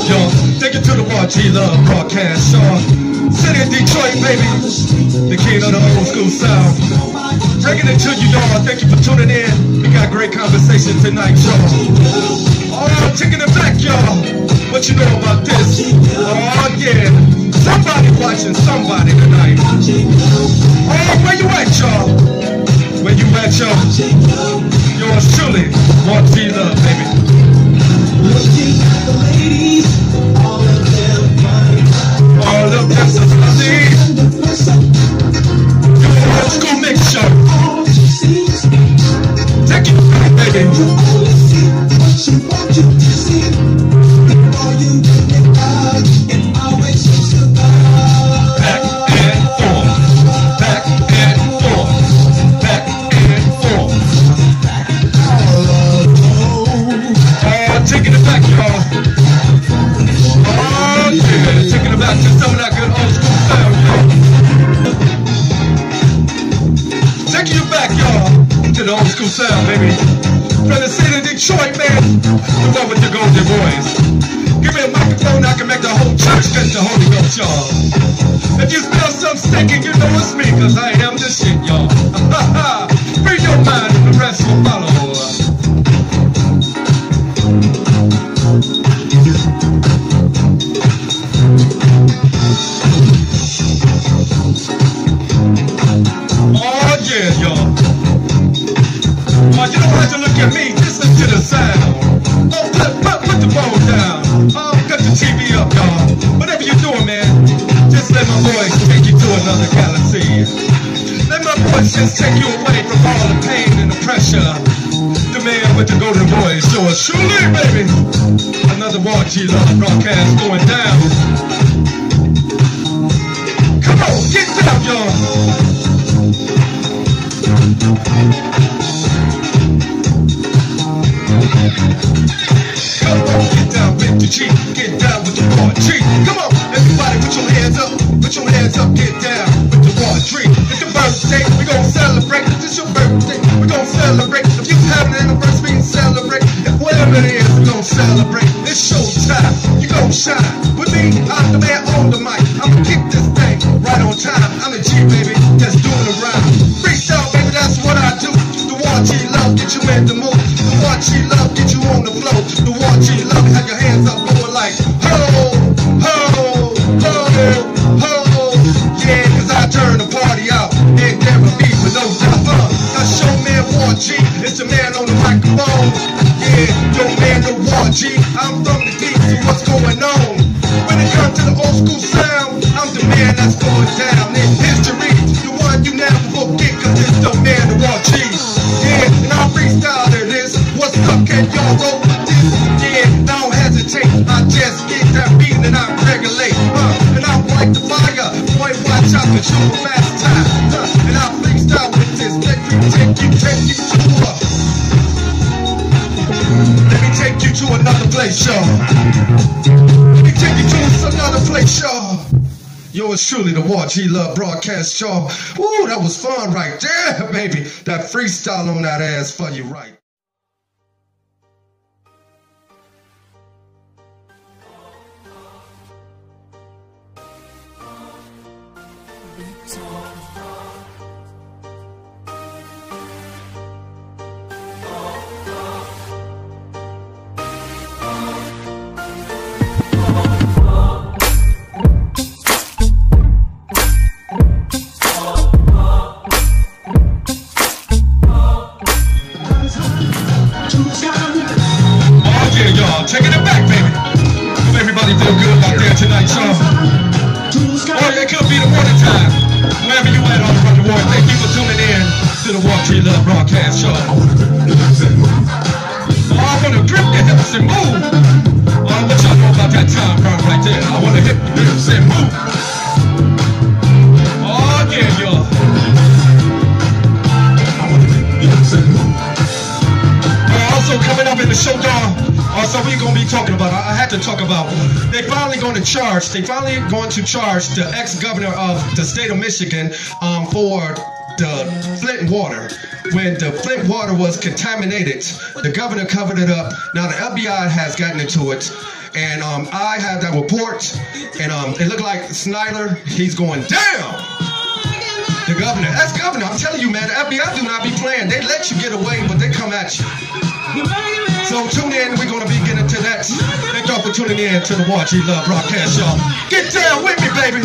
y'all. Take it to the YG Love broadcast show. City of Detroit, baby. The king of the old school sound. Bringing it to you, y'all. Thank you for tuning in. We got a great conversation tonight, y'all. Oh, taking it back, y'all. What you know about this? Oh, yeah. Somebody watching somebody tonight. Oh, where you at, y'all? Where you at, y'all? Yours truly, YG Love, baby. Looking at the ladies, all of them fine. All of them so lovely. Your old school mix show. Take it back, baby. You only see what you want to see. Before you get it out, it always shows the back. Back and forth. Back and forth. Back and forth. Taking it back, y'all. Oh, yeah. Taking it back to some of that good old school sound, y'all. Taking you back, y'all, to the old school sound, baby. From the city of Detroit, man. The one with the golden voice. Give me a microphone, I can make the whole church catch the Holy Ghost, y'all. If you smell some stinking, you know it's me, cause I am the shit, y'all. Free your mind and the rest will follow. Oh yeah, y'all. Oh, you don't have to look at me, listen to the sound. Oh, put the phone down. Oh, cut the TV up, y'all. Whatever you're doing, man, just let my voice take you to another galaxy. Let my voice just take you away from all the pain and the pressure. The man with the golden voice, yours truly, baby. Another YG Love broadcast going down. Come on, get down, y'all. Come on, get down with the G, get down with the YG. Come on, everybody put your hands up, get down with the YG. It's your birthday, we gon' celebrate. This is your birthday, we gon' celebrate. If you have an anniversary, celebrate. If whatever it is, we gon' celebrate. It's showtime, you gon' shine. With me, I'm the man on the mic. I'ma kick this thing right on time. I'm the G, baby, just doing the rhyme. Freestyle, baby, that's what I do. The YG Love, get you in the mood. The YG Love, get you on the flow. The YG Love, have your hands up going like ho, ho, ho, ho. Yeah, cause I turn the party out. Ain't never be with no doubt. That's your man YG, it's the man on the microphone. Yeah, your man the YG, I'm from the deep, so what's going on? When it comes to the old school sound, I'm the man that's going down in history. The one you never forget, cause it's the man the YG. Yeah, and I freestyle to this. What's up, can y'all roll with this? Yeah, don't hesitate, I just get that beat and I regulate. And I like the fire, boy, watch out, cause you a fast time. And I freestyle with this, let me take you to let me take you to another place, y'all. Let me take you to another place, y'all. Yours truly, the YG Love broadcast, y'all. Ooh, that was fun right there, baby. That freestyle on that ass for you, right? Taking it back, baby. Hope everybody feel good out there tonight, y'all. Or it could be the morning time. Wherever you at on the front wall, thank you for tuning in to the YG Love broadcast, y'all. Oh, I wanna grip the hips and move. Oh, what y'all know about that time frame right there? I wanna hip the hips and move. Oh, yeah, y'all. Also coming up in the show, y'all. Also, we're going to be talking about, I had to talk about, they finally going to charge the ex-governor of the state of Michigan for the Flint water. When the Flint water was contaminated, the governor covered it up. Now the FBI has gotten into it. And I had that report, and it looked like Snyder, he's going down. The governor, that's governor. I'm telling you, man, the FBI do not be playing. They let you get away, but they come at you. So tune in. We're going to be getting to that. Thank y'all for tuning in to the Watch G Love broadcast, y'all. Get down with me, baby.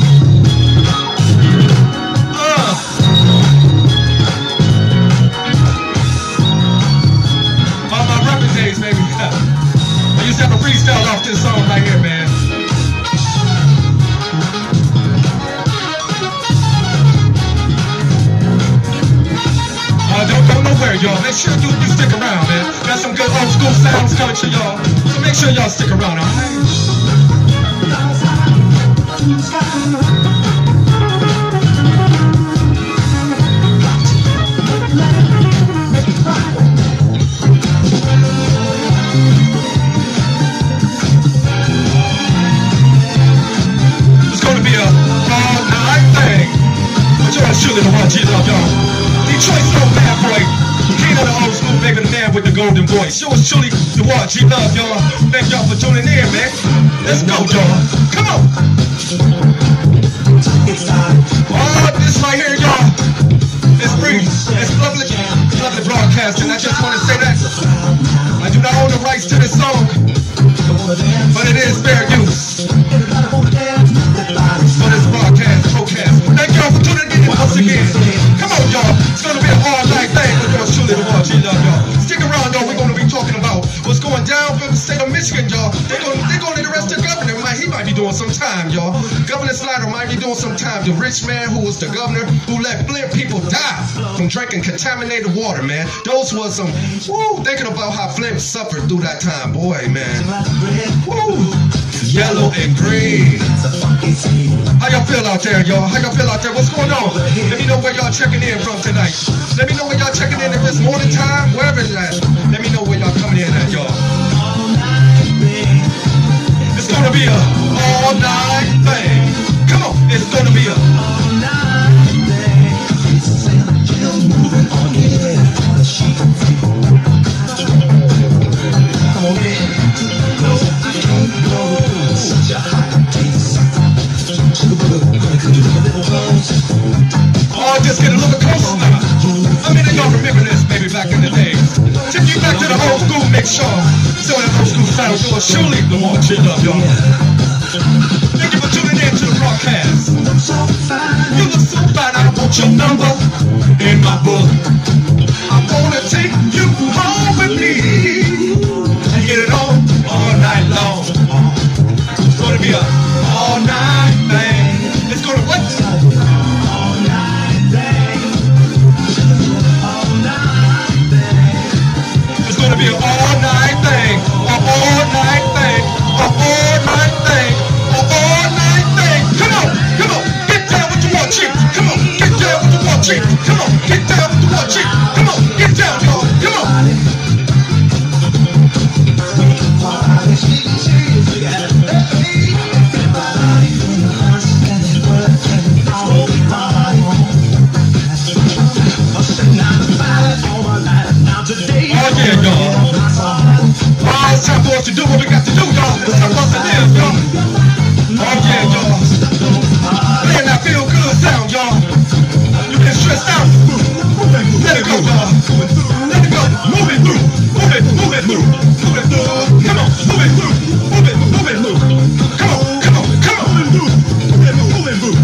On my record days, baby. I used to have a freestyle off this song right here, man. Don't go nowhere, y'all. Make sure you stick around, man. Got some good old school sounds coming to y'all. So make sure y'all stick around, alright? It's gonna be a all-night thing. But y'all surely the Watch G Love, y'all. Detroit Soul Bad Boy, king of the old school, baby, the man with the golden voice. Yours truly, the Watch G Love, y'all. Thank y'all for tuning in, man. Let's go, y'all. Come on. Oh, this right here, y'all. It's free. It's lovely broadcasting. I just want to say that. I do not own the rights to this song, but it is fair use for this broadcast. Thank y'all for tuning in once again. Come on, y'all. It's going to be an all-night thing. But y'all surely the Watch G Love, y'all. Stick around, y'all. We're going to be talking about what's going down from the state of Michigan, y'all. They're going to arrest the governor. He might be doing some time, y'all. Governor Snyder might be doing some time. The rich man who was the governor who let Flint people die from drinking contaminated water, man. Those was some, thinking about how Flint suffered through that time. Boy, man. Woo. Yellow and green. How y'all feel out there, y'all? How y'all feel out there? What's going on? Let me know where y'all checking in from tonight. Let me know where y'all checking in if it's morning time, wherever it's at. Let me know where y'all coming in at, y'all. It's gonna be a all-night thing. Come on, it's gonna be a all-night thing. Moving on, come on, man. No, I can't go. Such a hot taste. Oh, just get a little closer now. I mean, y'all remember this, baby, back in the day. Take you back to the old school mix show. So that old school sound, you will surely the Watch G Love, y'all. Thank you for tuning in to the broadcast. You look so fine, I want your number in my book. I wanna take you home with me and get it on all night long. It's gonna be a all-night thing. It's gonna what? All-night thing. All-night thing. It's gonna be an all-night thing. An all-night thing. An all-night thing. An all-night thing. Come on, come on. Get down with the Watch G. Come on, get down with the Watch G. Come on, get down with the Watch G. Come on, get down, y'all. Come on. Oh yeah, y'all. Oh, it's time for us to do what we got to do, y'all. It's time for us to live, y'all. Oh yeah, y'all. Man, that feel good sound, y'all. You been stressed out. Let it go, y'all. Let it go. Move it through. Move it, move it through. Move it through. Come on, move it through. Move it, move it through. Come on, come on, come on. Move it through. Move it through.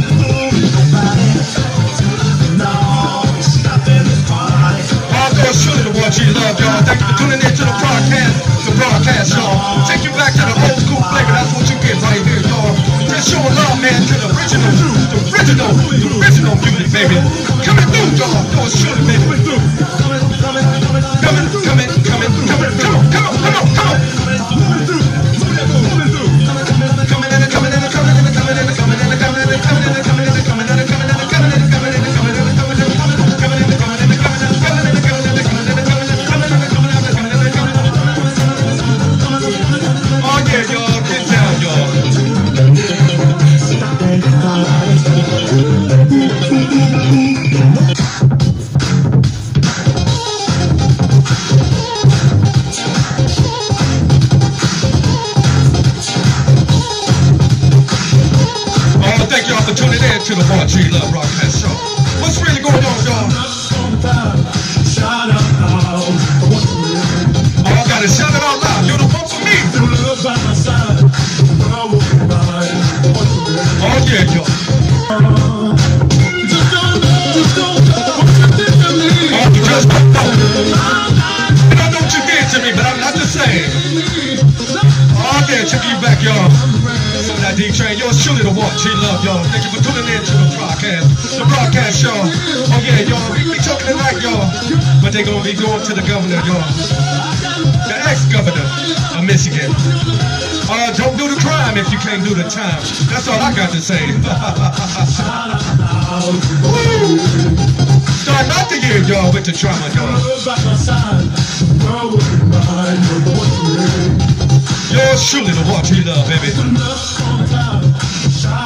Surely the Watch G Love, y'all. Thank you for tuning in to the broadcast, y'all. Take you back to the old school flavor. That's what you get right here, y'all. Just showing love, man, to the original music, baby. Coming through, y'all. Yours surely, baby. Coming, come on. to the Boy G Love Broadcast Show. What's really going on, y'all? Oh, I gotta shout it out loud. You're the one for me. Oh, yeah, y'all. Oh, you just don't know. And I know what you did to me, but I'm not the same. Oh, yeah, checking you back, y'all. Some of that D-Train. Yours truly the one. G Love, y'all. Thank you for tuning in to the broadcast show. Oh, yeah, y'all. We be talking tonight, y'all. But they gonna be going to the governor, y'all. The ex-governor of Michigan. Don't do the crime if you can't do the time. That's all I got to say. Start out the year, y'all, with the drama, y'all. Yours truly the one G Love, baby.